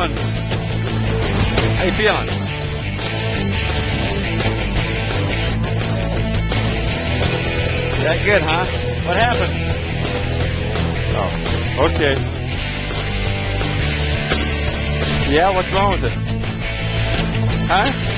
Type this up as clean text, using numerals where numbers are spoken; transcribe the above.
doing? How you feeling? That good, huh? What happened? Oh, okay. Yeah, what's wrong with it? Huh?